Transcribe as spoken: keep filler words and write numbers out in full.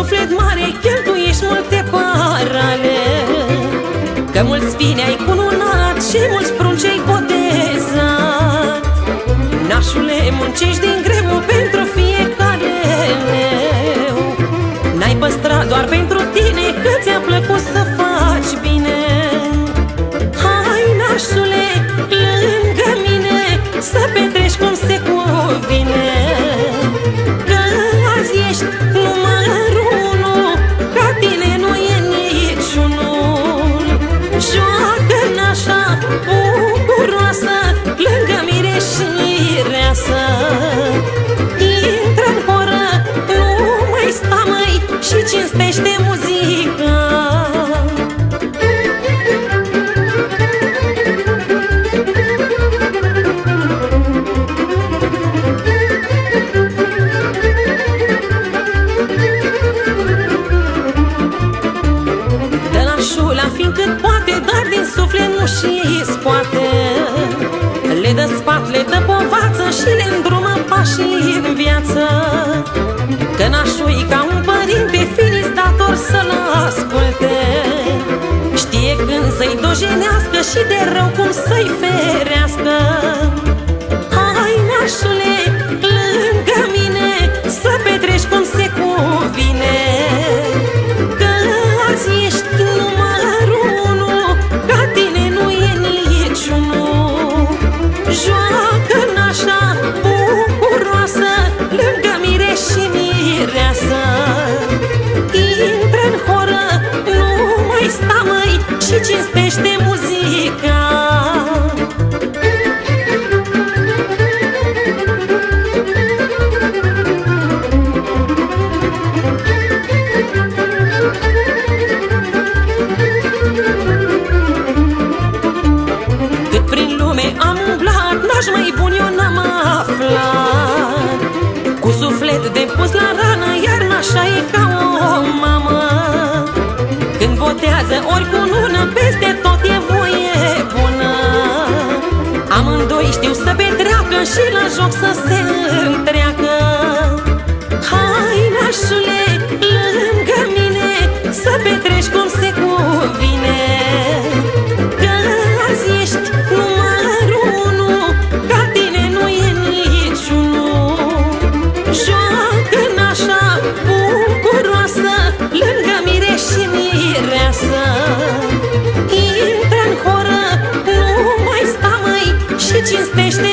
suflet mare, cheltuiești multe parale, că mulți fini ai cununat și mulți prunci ai botezat. Nașule, muncești din greu pentru fiecare leu, n-ai păstrat doar pentru tine, că ți-a plăcut să faci bine. Hai, nașule, lângă mine, să petreci cum se cuvine, că azi ești numărul unu, ca tine nu e niciunul. Joacă-n așa bucuroasă, lângă mire și mireasă. Intră-n horă, nu mai sta, măi, și cinstește muzica. Fiindcă poate, dar din suflet nu și scoate. Le dă sfat, le dă povață și le îndrumă pașii în viață. Că nașul ca un părinte, fiii-s dator să-l asculte. Știe când să-i dojenească și de rău cum să-i ferească. Hai, nașule, lângă mine, să petreci cum se cuvine, că azi ești numărul unu, ca tine nu e niciunul. Joacă-n așa bucuroasă, lângă mire și mireasă. Intră-n horă, nu mai sta, măi, și cinstește muzica. Cât prin lume am umblat, n-aș mai bun eu n-am aflat. Cu suflet de pus la rană, iar n-așa e ca o mamă. Când botează ori cu lună, peste tot e voie bună. Amândoi știu să petreacă și la joc să se întreacă. Hai, nașule, lângă mine, să petreci cum se cuvine, că azi ești numărul unu, ca tine nu e niciunul. Joacă-n așa bucuroasă, lângă mire și mireasă. Intră-n horă, nu mai sta, măi, și cinstește